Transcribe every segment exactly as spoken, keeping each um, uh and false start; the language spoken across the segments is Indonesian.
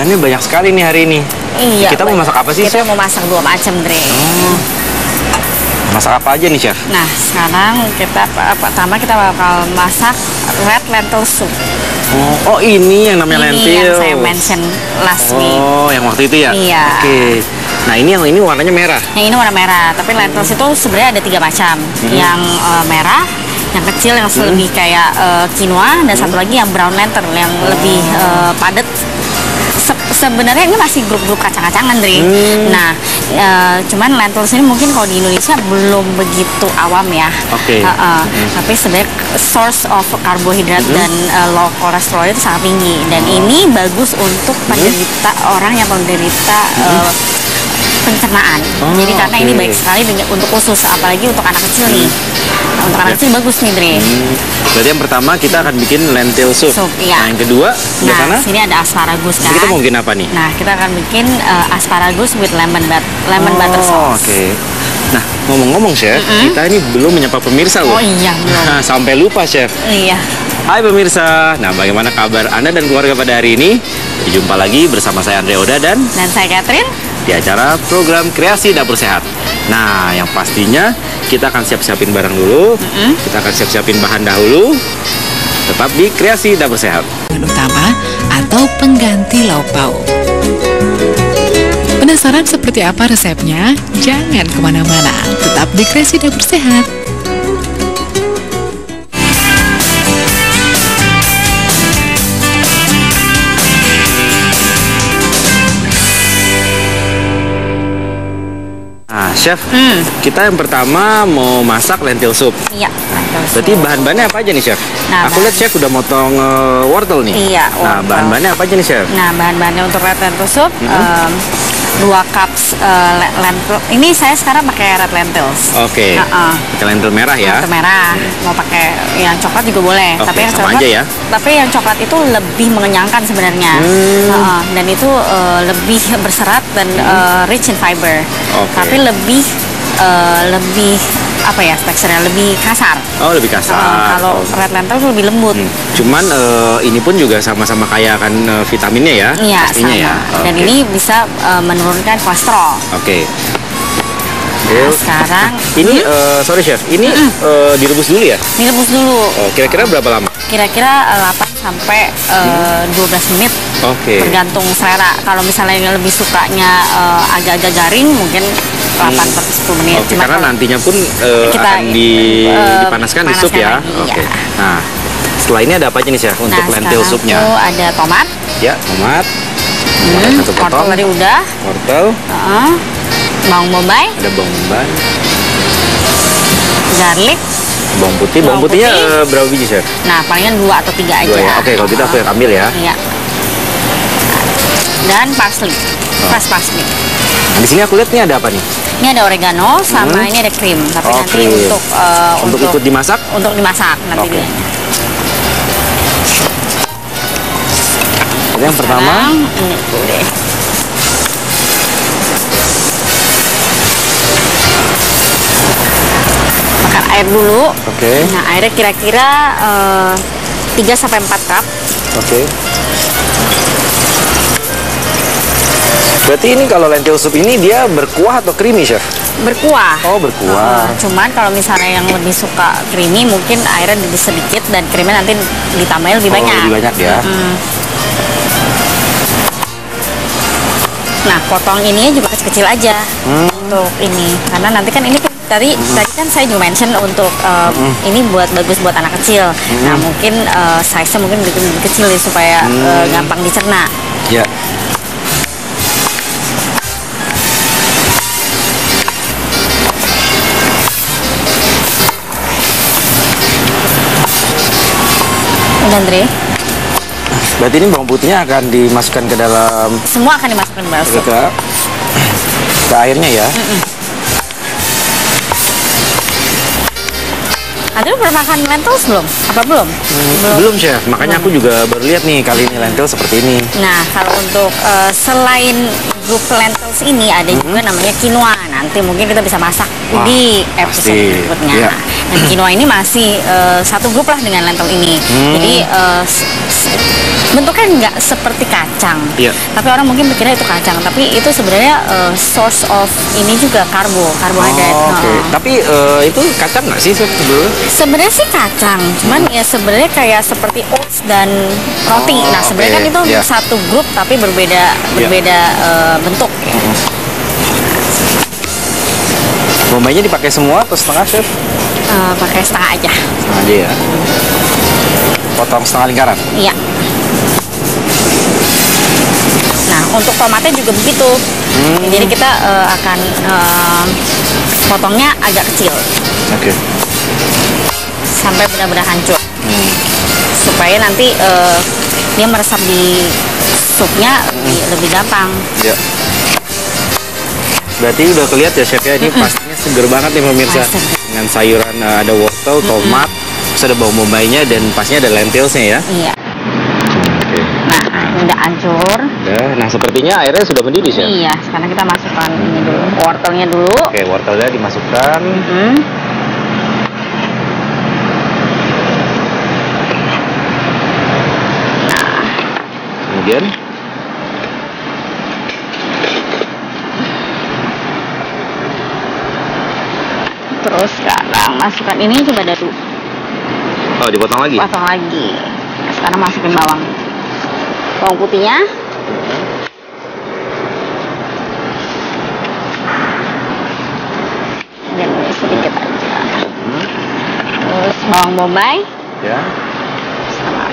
bahannya banyak sekali nih hari ini. Iya. Kita mau masak apa sih, Kita Chef? mau masak dua macam, Dre. Oh. Masak apa aja nih, Chef? Nah, sekarang kita pertama kita bakal masak red lentil soup. Oh, oh ini yang namanya Ini lentil. yang saya mention last week. Oh, yang waktu itu ya? Iya. Oke. Nah, ini yang ini warnanya merah. Yang ini warna merah, tapi lentils itu sebenarnya ada tiga macam. Hmm. Yang uh, merah, yang kecil yang Hmm. lebih kayak uh, quinoa, dan hmm. satu lagi yang brown lentil yang oh. lebih uh, padat. Se sebenarnya ini masih grup-grup kacang-kacangan, Dri. Hmm. Nah, e, cuman lentils ini mungkin kalau di Indonesia belum begitu awam ya. Oke. Okay. Uh, uh, hmm. Tapi sebenarnya source of karbohidrat hmm. dan uh, low kolesterol itu sangat tinggi. Dan oh. ini bagus untuk penderita hmm. orang yang menderita hmm. uh, pencernaan. Oh, jadi karena okay. ini baik sekali dengan, untuk usus, apalagi untuk anak kecil nih. Nah, untuk anak kecil bagus nih, Dre. Hmm. Berarti yang pertama kita akan bikin lentil soup. Soup, iya. Nah, yang kedua, di nah, sana? sini ada asparagus kan. Jadi kita mau bikin apa nih? Nah, kita akan bikin uh, asparagus with lemon, but lemon oh, butter sauce. Oke. Okay. Nah, ngomong-ngomong, Chef, mm -hmm. kita ini belum menyapa pemirsa loh. Oh iya, belum. Nah, sampai lupa, Chef. Iya. Hai pemirsa, nah bagaimana kabar Anda dan keluarga pada hari ini? Jumpa lagi bersama saya Andre Oda dan dan saya Catherine di acara program Kreasi Dapur Sehat. Nah, yang pastinya kita akan siap-siapin barang dulu, mm -hmm. kita akan siap-siapin bahan dahulu. Tetap di Kreasi Dapur Sehat. Utama atau pengganti lauk pauk. Penasaran seperti apa resepnya? Jangan kemana-mana, tetap di Kreasi Dapur Sehat. Nah, Chef, hmm. kita yang pertama mau masak lentil soup. Iya, lentil soup. Berarti bahan-bahannya apa aja nih, Chef? Nah, aku lihat Chef udah motong uh, wortel nih. Iya, wortel. Nah, bahan-bahannya apa aja nih, Chef? Nah, bahan-bahannya untuk red lentil soup, mm -hmm. um, dua cups uh, lentil. Ini saya sekarang pakai red lentils. Oke. Okay. Uh -uh. Pakai lentil merah ya? Lentil merah. Hmm. Mau pakai yang coklat juga boleh. Okay, tapi yang sama coklat, aja ya? Tapi yang coklat itu lebih mengenyangkan sebenarnya. Hmm. Uh -uh. Dan itu uh, lebih berserat dan hmm. uh, rich in fiber. Okay. Tapi lebih Uh, lebih apa ya teksturnya lebih kasar. Oh, lebih kasar. Uh, kalau oh. red lentil itu lebih lembut. Hmm. Cuman uh, ini pun juga sama-sama kaya kan uh, vitaminnya ya. Iya, pastinya sama. Ya. Dan okay. ini bisa uh, menurunkan kolesterol. Oke. Okay. Nah, sekarang ini hmm? uh, sorry Chef, ini hmm. uh, direbus dulu ya? Direbus dulu. Kira-kira oh, berapa lama? Kira-kira uh, delapan sampai uh, hmm. dua belas menit. Oke. Okay. Tergantung selera. Kalau misalnya yang lebih sukanya agak-agak uh, garing, mungkin delapan sampai sepuluh menit. Okay, karena kalau nantinya pun uh, kita, akan di, uh, dipanaskan di sup ya. Oke. Okay. Ya. Nah, setelah ini ada apa aja nih Chef untuk nah, lentil supnya? Nah, ada tomat. Ya, tomat. Hmm, wortel tadi udah. Wortel. Uh, bawang bombay. Ada bawang bombay. Garlic. Bawang putih. Bawang, bawang putihnya putih. Uh, berapa biji Chef? Nah, palingan dua atau tiga aja. Ya? Oke, okay, kalau gitu aku yang ambil ya. Iya. Dan parsley, oh. fresh parsley. Nah, di sini aku lihat nih ada apa nih? Ini ada oregano sama hmm. ini ada krim. Tapi oh, nanti krim. untuk, uh, untuk untuk ikut dimasak? Untuk dimasak nanti. Okay. Dia. Yang Sekarang, pertama, ini dulu deh. Bakar air dulu. Oke. Okay. Nah, airnya kira-kira uh, tiga sampai empat cup. Oke. Okay. Berarti ini kalau lentil soup ini dia berkuah atau creamy, Chef? Berkuah. Oh, berkuah. Uh, cuman kalau misalnya yang lebih suka creamy, mungkin airnya lebih sedikit dan krimnya nanti ditambahnya lebih oh, banyak. lebih banyak ya. Hmm. Nah, potong ininya juga kecil-kecil aja hmm. untuk ini, karena nanti kan ini tadi hmm. tadi kan saya juga mention untuk uh, hmm. ini buat bagus buat anak kecil. Hmm. Nah, mungkin uh, size-nya mungkin lebih, lebih kecil ya supaya hmm. uh, gampang dicerna. Ya. Udah, Andre. Berarti ini bawang putihnya akan dimasukkan ke dalam. Semua akan dimasukkan ke dalam. Ke, ke airnya ya. Mm -mm. Anda pernah makan lentils belum? Apa belum? Hmm, belum? Belum, Chef. Makanya belum. Aku juga baru lihat nih kali ini lentil seperti ini. Nah, kalau untuk uh, selain grup lentils ini ada Hmm. juga namanya quinoa. Nanti mungkin kita bisa masak Wah, di episode pasti. berikutnya. Iya. Dan quinoa ini masih eh, satu grup lah dengan lentil ini. Hmm. Jadi eh, s- s- bentuknya nggak seperti kacang. Iya. Tapi orang mungkin pikirnya itu kacang. Tapi itu sebenarnya eh, source of ini juga karbo, karbohidrat. Oh, oke. Heeh. Tapi eh, itu kacang nggak sih Chef sebelumnya? Sebenarnya sih kacang, cuman ya sebenarnya kayak seperti oats dan roti. Oh, Nah sebenarnya oke. kan itu Iya. satu grup tapi berbeda berbeda eh, bentuk. Bombaynya dipakai semua atau setengah Chef? Eh, pakai setengah aja. Setengah aja ya. Potong setengah lingkaran. Iya. Nah untuk tomatnya juga begitu. Hmm. Jadi kita eh, akan eh, potongnya agak kecil Oke. sampai benar-benar hancur Hmm. supaya nanti eh, dia meresap di supnya lebih, lebih gampang. Ya. Berarti udah kelihatan ya Chef ya, ini pastinya seger banget nih pemirsa. Wah, seger. Dengan sayuran eh, ada wortel, tomat, terus ada bawang bombaynya dan pastinya ada lentilsnya ya. Iya. Oke. Nah ini udah hancur. Udah. Nah sepertinya airnya sudah mendidih Chef. Iya, sekarang kita masukkan ini dulu, wortelnya dulu. Oke, wortelnya dimasukkan. Hmm. Kemudian Terus sekarang masukkan ini coba dulu, oh dipotong lagi. potong lagi. Nah, sekarang masukin bawang, bawang putihnya. Dan ini sedikit aja. Hmm. Terus bawang bombay. Ya. Sama.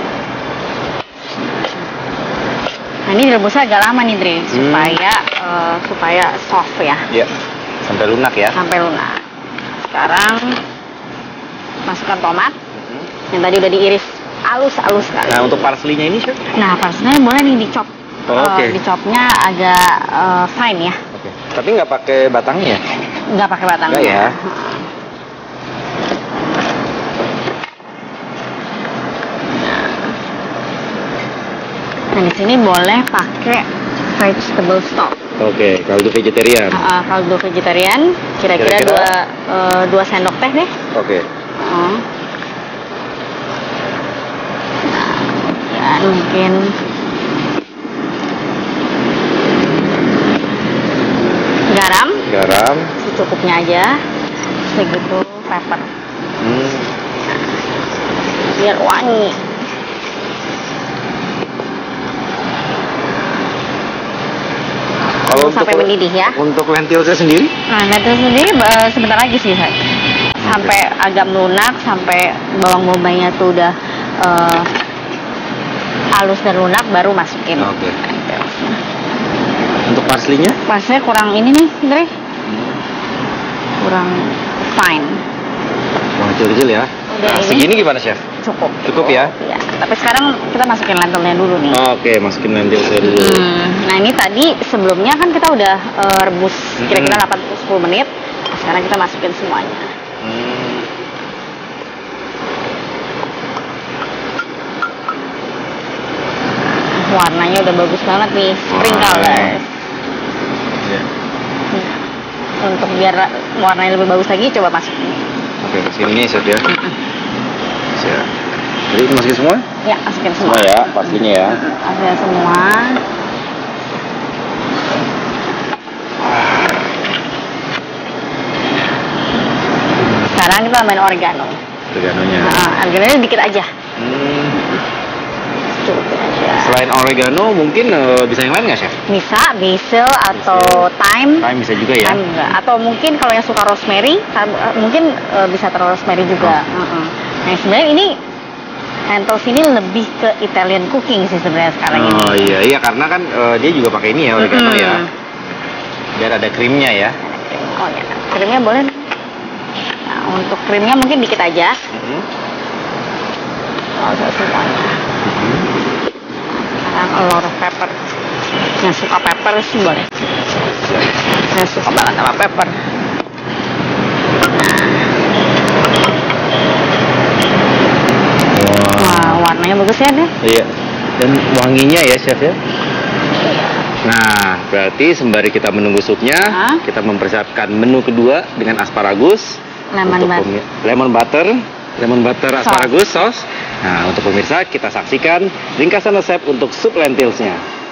Nah ini direbusnya agak lama nih Dre, supaya eh, supaya soft ya, Ya. Sampai lunak ya. sampai lunak. Sekarang masukkan tomat yang tadi udah diiris halus-halus sekali. Nah untuk parsley-nya ini Chef? Nah parsley boleh nih dicop. Oh, Eh, oke. Dicopnya agak eh, fine ya, Oke. Tapi nggak pakai batangnya? nggak pakai batangnya. Nggak ya? Nah di sini boleh pakai vegetable stock. Oke, kaldu vegetarian. Uh, kaldu vegetarian kira-kira Kira-kira? dua uh, dua sendok teh deh. Oke. Uh. Nah, ya mungkin garam Garam. secukupnya aja, segitu pepper Hmm. biar wangi. Kalau Sampai untuk mendidih ya. Untuk lentilnya sendiri? Nah, lentil sendiri eh, sebentar lagi sih, Sat. Sampai agak melunak, sampai bawang bombaynya tuh udah eh, halus dan lunak, baru masukin. Oke. lentilsnya. Untuk parsley-nya? Pasnya kurang ini nih, Dre. Kurang fine. Yang kecil-kecil ya. Udah Nah, ini. segini gimana Chef? Cukup. Cukup ya? Ya, tapi sekarang kita masukin lentilnya dulu nih. Oke, masukin lentilnya dulu. Hmm, nah ini tadi sebelumnya kan kita udah eh, rebus kira-kira Mm-mm. delapan sampai sepuluh menit. Nah, sekarang kita masukin semuanya. Hmm. Warnanya udah bagus banget nih, spring Wah. color. Ya. Nah, untuk biar warnanya lebih bagus lagi, coba masukin. Oke, masukin ini Chef ya. Siap. Jadi itu masukin semua? Ya, masukin semua. Semua ya, parsley-nya ya. Masukin semua. Sekarang kita tambahin oregano. Oreganonya. Nah, oregano dikit aja. Hmm. Cukup aja. Selain oregano, mungkin eh, bisa yang lain nggak Chef? Bisa basil atau thyme. Thyme bisa juga ya. Thyme enggak. Atau mungkin kalau yang suka rosemary, tam- eh, mungkin eh, bisa taruh rosemary juga. Heeh. Nah sebenarnya ini lentils ini lebih ke Italian cooking sih sebenarnya sekarang ini. Oh iya, iya karena kan eh, dia juga pakai ini ya oregano Mm-mm. ya. Biar ada krimnya ya. Oh ya, krimnya boleh. Nah untuk krimnya mungkin dikit aja. Mhm. Oh, usah semuanya. Sekarang a lot of pepper. Yang suka pepper sih boleh. Saya suka banget sama pepper. Wah, warnanya bagus ya deh. Iya. Dan wanginya ya Chef ya. Nah, berarti sembari kita menunggu supnya, Hah? kita mempersiapkan menu kedua dengan asparagus. Lemon Untuk butter. pemi- lemon butter, lemon butter Sauce. asparagus sauce. Nah, untuk pemirsa kita saksikan ringkasan resep untuk sup lentilsnya.